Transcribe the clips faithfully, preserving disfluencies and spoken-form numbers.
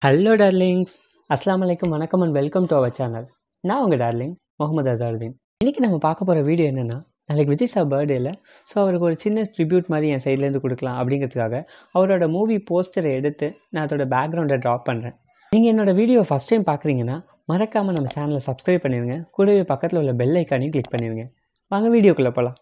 Hello darlings, அஸ்ஸலாமு அலைக்கும், வணக்கம் and welcome to our channel. நான் உங்கள் டார்லிங் முகமது அசாருதீன். இன்றைக்கி நம்ம பார்க்க போகிற வீடியோ என்னென்னா, நாளைக்கு விஜய் சார் பர்த்டேயில் ஸோ அவருக்கு ஒரு சின்ன ட்ரிபியூட் மாதிரி என் சைட்லேருந்து கொடுக்கலாம் அப்படிங்கிறதுக்காக அவரோட மூவி போஸ்டரை எடுத்து நான் அதோட பேக்ரவுண்டை ட்ராப் பண்ணுறேன். நீங்கள் என்னோடய வீடியோ ஃபஸ்ட் டைம் பார்க்குறீங்கன்னா மறக்காமல் நம்ம சேனலை சப்ஸ்கிரைப் பண்ணிடுங்க. கூடவே பக்கத்தில் உள்ள பெல் ஐக்கானையும் கிளிக் பண்ணிடுங்க. வாங்க வீடியோக்குள்ளே போகலாம்.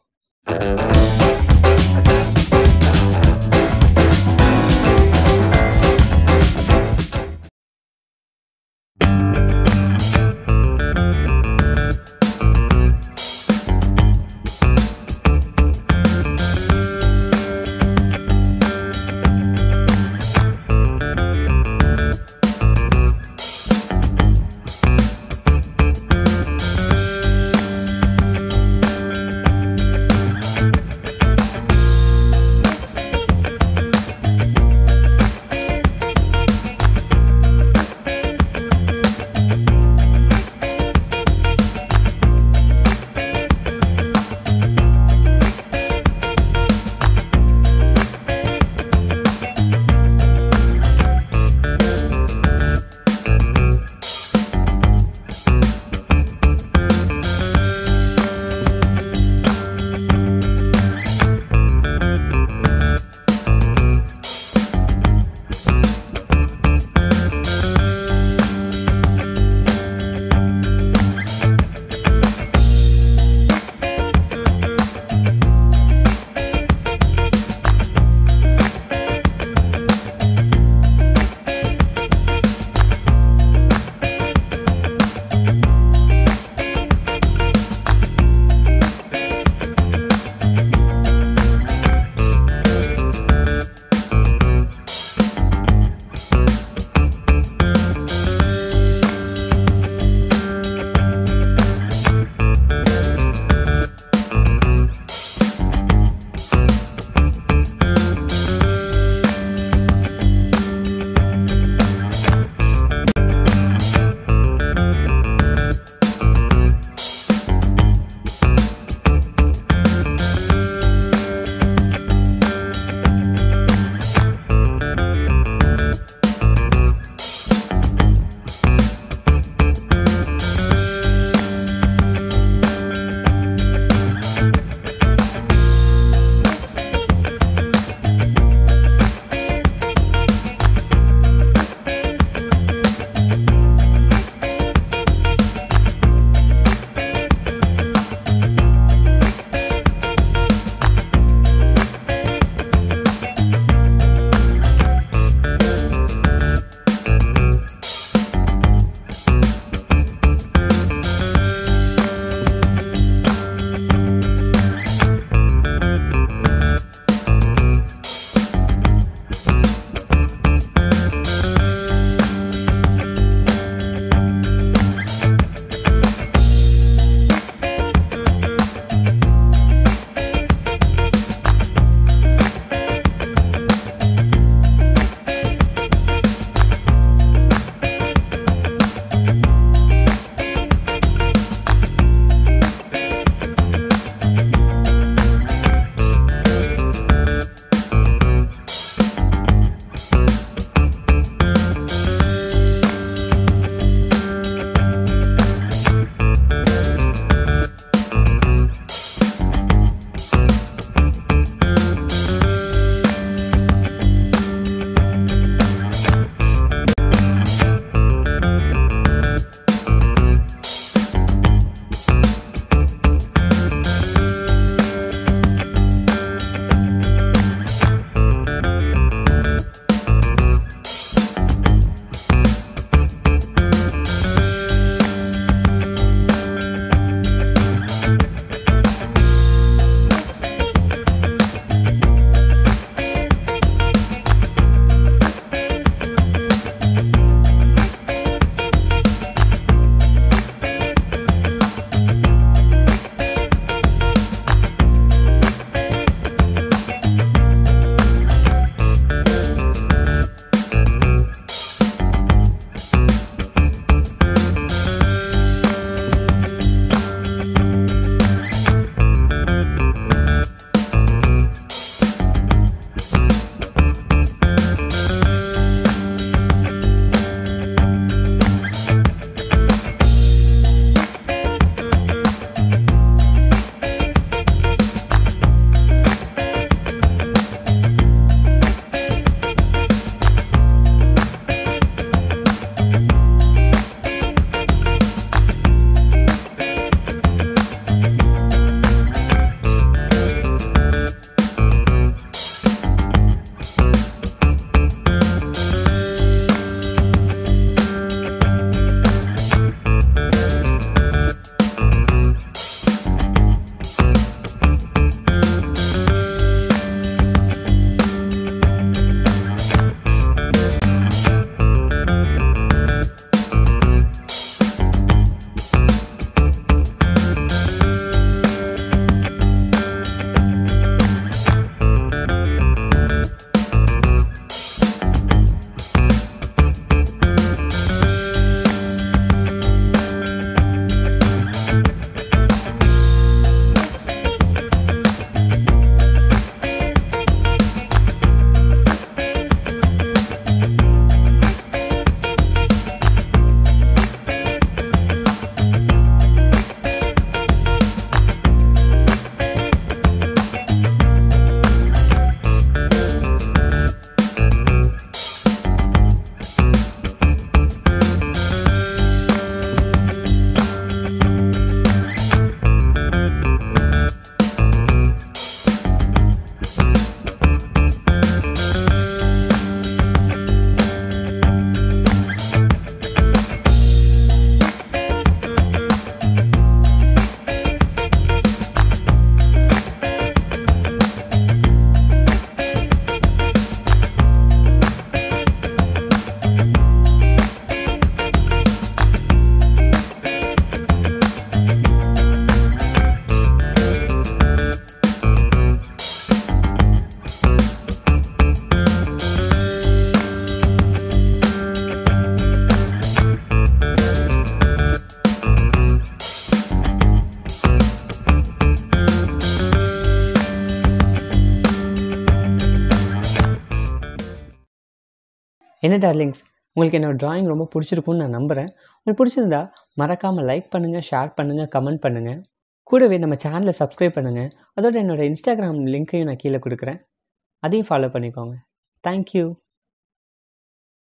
என்ன டார்லிங்ஸ், உங்களுக்கு என்னோட டிராயிங் ரொம்ப பிடிச்சிருக்கும்னு நான் நம்புகிறேன். உங்களுக்கு பிடிச்சிருந்தா மறக்காமல் லைக் பண்ணுங்கள், ஷேர் பண்ணுங்கள், கமெண்ட் பண்ணுங்கள். கூடவே நம்ம சேனலை சப்ஸ்கிரைப் பண்ணுங்கள். அதோட என்னோட இன்ஸ்டாகிராம் லிங்க்கையும் நான் கீழே கொடுக்குறேன். அதையும் ஃபாலோ பண்ணிக்கோங்க. தேங்க்யூ.